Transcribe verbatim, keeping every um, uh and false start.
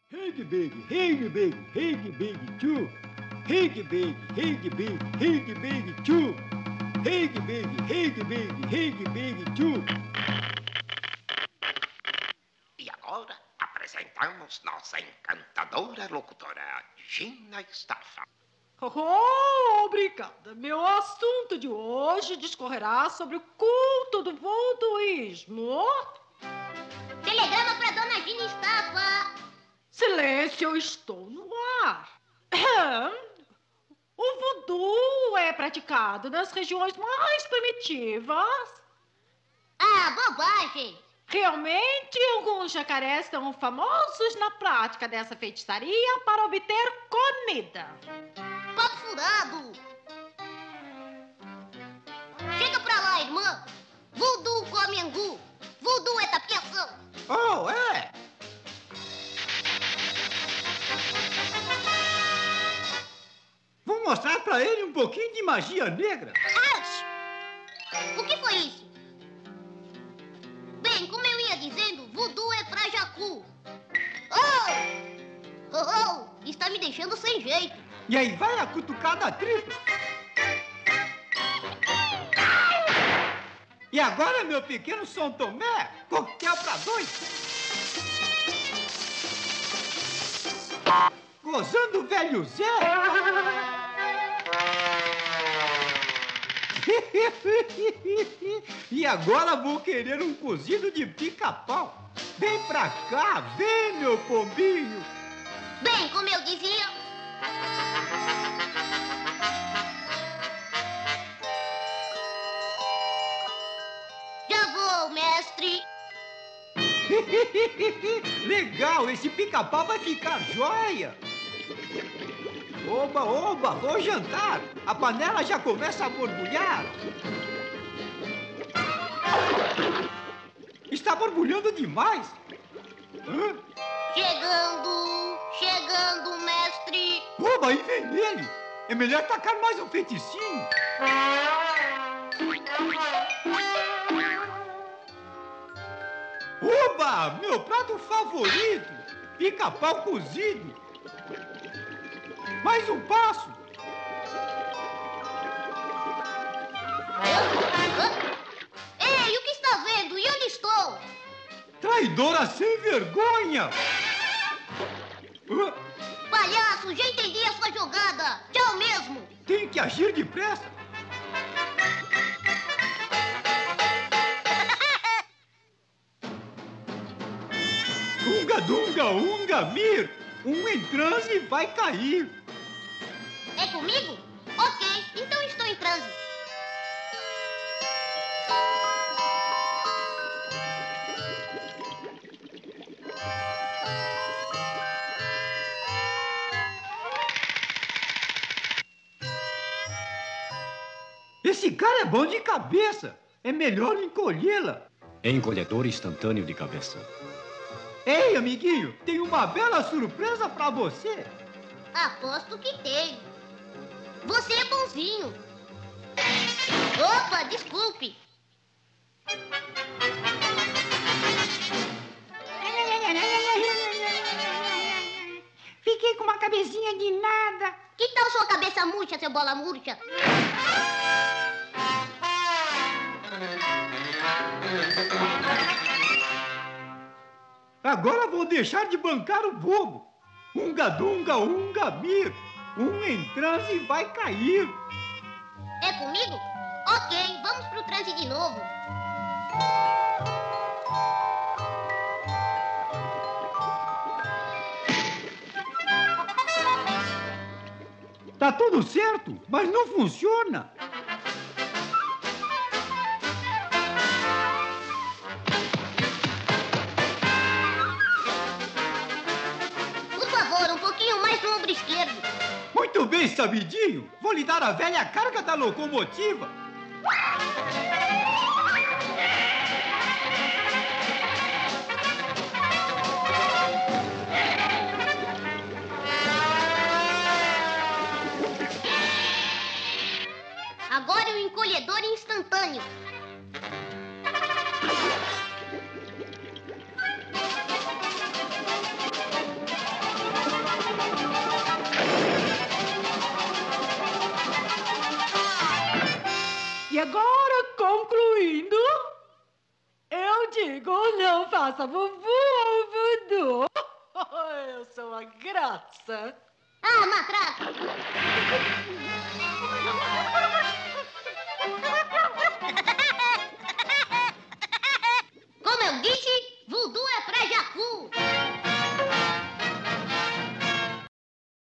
Hig big, hig big, hig big two. Hig big, hig big, hig big two. Hig big, hig big, hig big two. E agora apresentamos nossa encantadora locutora, Gina Staffa. Oh, obrigada. Meu assunto de hoje discorrerá sobre o culto do voodooísmo. Telegrama para Dona Gina Staffa. Silêncio, eu estou no ar. O voodoo é praticado nas regiões mais primitivas. Ah, bobagem. Realmente, alguns jacarés são famosos na prática dessa feitiçaria para obter comida. Papo furado. Chega pra lá, irmã. Voodoo come angu. Voodoo é tapiação. Oh, é? Vou mostrar pra ele um pouquinho de magia negra. Ouch! O que foi isso? Bem, como eu ia dizendo, voodoo é pra jacu. Oh! Oh, oh! Está me deixando sem jeito. E aí vai a cutucada tripla. E agora, meu pequeno São Tomé, coquetel pra dois. Gozando o velho Zé. E agora vou querer um cozido de pica-pau. Vem pra cá, vem, meu pombinho. Bem, como eu dizia... Já vou, mestre. Legal, esse pica-pau vai ficar joia. Oba, oba, vou jantar. A panela já começa a borbulhar. Está borbulhando demais. Hã? Chegando, chegando, mestre. Oba, aí vem ele. É melhor tacar mais um feiticinho. Oba, meu prato favorito. Pica-pau cozido. Mais um passo. Ei, o que está vendo? E onde estou? Traidora sem vergonha. Palhaço, já entendi a sua jogada. Tchau mesmo. Tem que agir depressa. Unga, dunga, unga, mir. Um em transe vai cair. É comigo? Ok, então estou em transe. Esse cara é bom de cabeça. É melhor encolhê-la. Encolhedor instantâneo de cabeça. Ei, amiguinho, tem uma bela surpresa pra você. Aposto que tem. Você é bonzinho. Opa, desculpe. Fiquei com uma cabecinha de nada. Que tal sua cabeça murcha, seu bola murcha? Agora vou deixar de bancar o bobo. Unga, dunga, unga, mir. Um em transe vai cair. É comigo? Ok, vamos pro transe de novo. Tá tudo certo, mas não funciona. Por favor, um pouquinho mais no ombro esquerdo. Muito bem, sabidinho. Vou lhe dar a velha carga da locomotiva. Agora o encolhedor instantâneo. E agora, concluindo, eu digo, não faça vuvu ou voodoo. Eu sou uma graça. Ah, matraca!